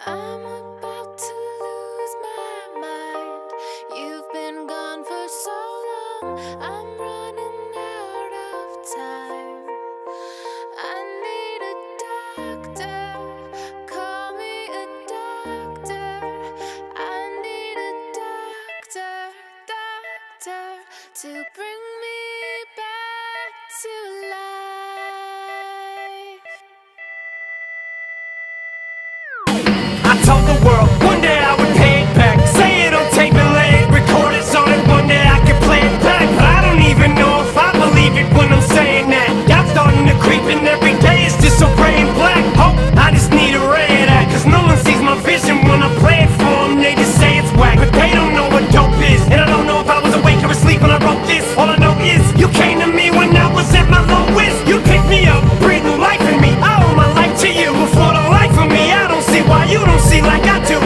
I'm about to lose my mind. You've been gone for so long. I'm running out of time. I need a doctor. Call me a doctor. I need a doctor to bring me back to life. I told the world one day I would pay it back. Say it on tape and lay it, record it on it. One day I could play it back, but I don't even know if I believe it when I'm saying that. Y'all starting to creep and every day it's just so gray and black. Hope I just need a ray of that, cause no one sees my vision when I play it for them. They just say it's whack, but they don't know what dope is. And I don't know if I was awake or asleep when I wrote this. All I know is you came to me when I was at my lowest. You picked me up, breathing life in me. I owe my life to you. Before the life of me, I don't see why you don't see like I do.